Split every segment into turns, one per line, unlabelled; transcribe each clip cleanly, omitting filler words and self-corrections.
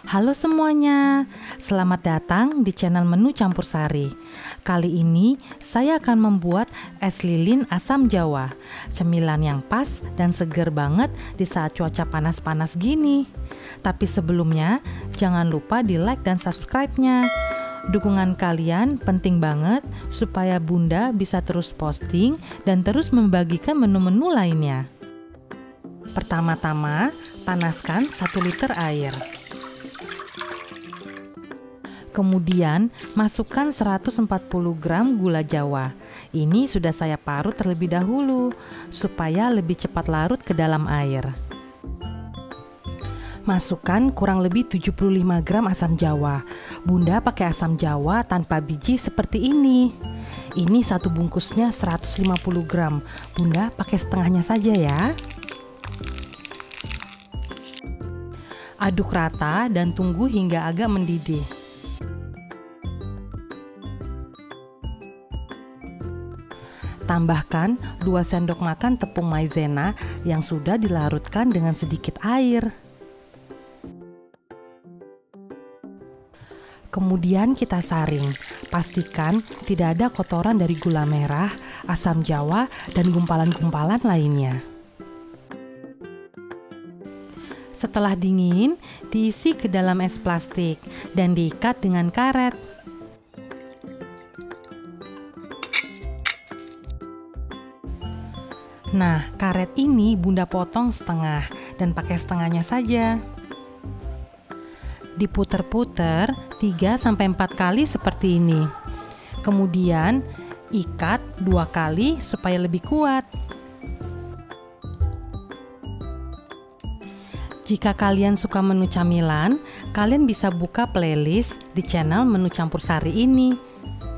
Halo semuanya, selamat datang di channel Menu Campur Sari. Kali ini saya akan membuat es lilin asam jawa, cemilan yang pas dan seger banget di saat cuaca panas-panas gini. Tapi sebelumnya, jangan lupa di like dan subscribe-nya. Dukungan kalian penting banget supaya Bunda bisa terus posting dan terus membagikan menu-menu lainnya. Pertama-tama, panaskan 1 liter air. Kemudian masukkan 140 gram gula jawa. Ini sudah saya parut terlebih dahulu supaya lebih cepat larut ke dalam air. Masukkan kurang lebih 75 gram asam jawa. Bunda pakai asam jawa tanpa biji seperti ini. Ini satu bungkusnya 150 gram. Bunda pakai setengahnya saja ya. Aduk rata dan tunggu hingga agak mendidih. Tambahkan 2 sendok makan tepung maizena yang sudah dilarutkan dengan sedikit air. Kemudian kita saring. Pastikan tidak ada kotoran dari gula merah, asam jawa, dan gumpalan-gumpalan lainnya. Setelah dingin, diisi ke dalam es plastik dan diikat dengan karet. Nah, karet ini Bunda potong setengah dan pakai setengahnya saja. Diputer-puter 3-4 kali seperti ini. Kemudian ikat 2 kali supaya lebih kuat. Jika kalian suka menu camilan, kalian bisa buka playlist di channel Menu Campur Sari ini.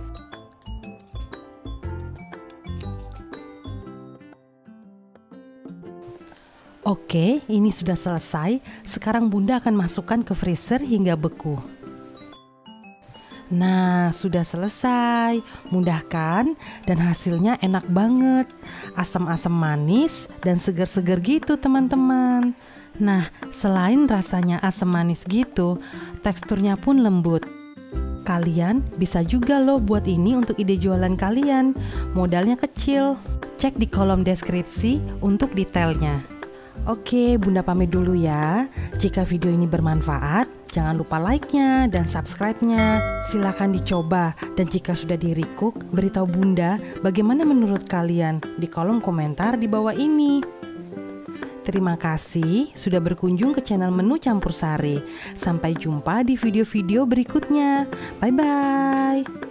Oke, ini sudah selesai. Sekarang Bunda akan masukkan ke freezer hingga beku. Nah, sudah selesai. Mudah kan? Dan hasilnya enak banget. Asam-asam manis dan segar-segar gitu, teman-teman. Nah, selain rasanya asam manis gitu, teksturnya pun lembut. Kalian bisa juga loh buat ini untuk ide jualan kalian. Modalnya kecil. Cek di kolom deskripsi untuk detailnya. Oke, Bunda pamit dulu ya. Jika video ini bermanfaat, jangan lupa like-nya dan subscribe-nya. Silahkan dicoba, dan jika sudah di-recook, beritahu Bunda bagaimana menurut kalian di kolom komentar di bawah ini. Terima kasih sudah berkunjung ke channel Menu Campur Sari. Sampai jumpa di video-video berikutnya. Bye-bye.